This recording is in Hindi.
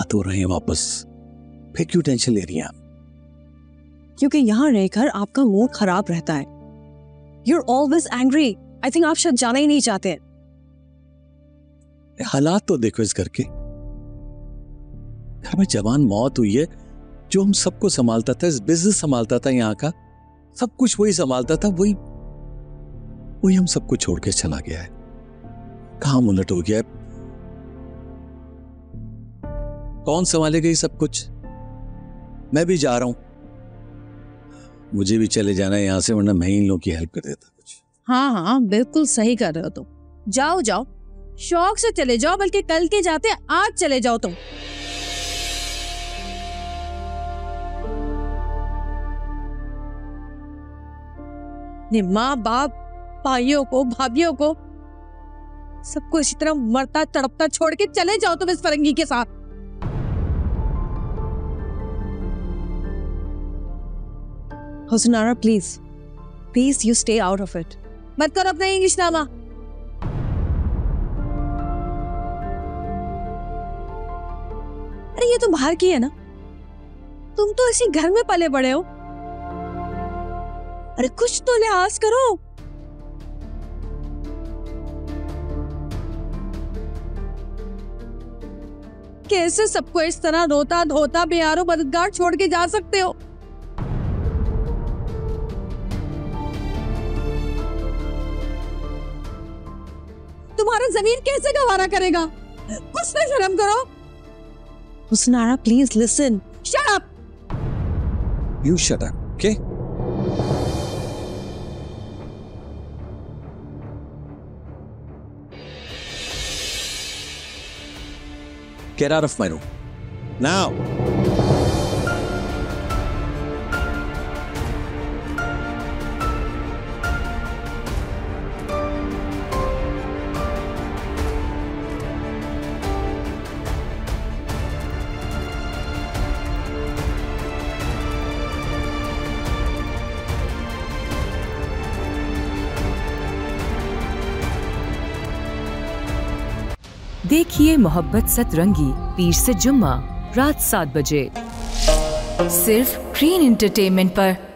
हालात हो रहे हैं वापस, फिर क्यों टेंशन ले रही हैं आप? क्योंकि यहाँ रहकर आपका मूड खराब रहता है। You're always angry. I think आप शायद जाना ही नहीं चाहते। हालात तो देखो इस घर के। घर में जवान मौत हुई है, जो हम सबको संभालता था, इस बिजनेस संभालता था, यहाँ का सब कुछ वही संभालता था, वही हम सबको छोड़ के चला गया है। काम उलट हो गया है। कौन संभालेगा ये सब कुछ? मैं भी जा रहा हूं, मुझे भी चले जाना है यहां से, वरना मैं इन लोगों की हेल्प कर देता कुछ। हाँ हाँ बिल्कुल सही कर रहे हो तुम। जाओ जाओ, शौक से चले जाओ, बल्कि कल के जाते आज चले जाओ तुम। माँ बाप, भाइयों को, भाभियों को, सबको इसी तरह मरता तड़पता छोड़ के चले जाओ तुम इस फरंगी के साथ। Husnara please you stay out of it. मत करो अपना इंग्लिश नामा। अरे ये तो बाहर की है ना, तुम तो इसी घर में पले बड़े हो। अरे कुछ तो लिहाज करो। कैसे सबको इस तरह रोता धोता बेयारो मददगार छोड़ के जा सकते हो? तुम्हारा जमीन कैसे गवारा करेगा? कुछ तो शर्म करो। Husnara please listen. Shut up. You shut up, okay? Get out of my room now. देखिए मोहब्बत सतरंगी पीर से जुम्मा रात 7 बजे सिर्फ ग्रीन एंटरटेनमेंट पर।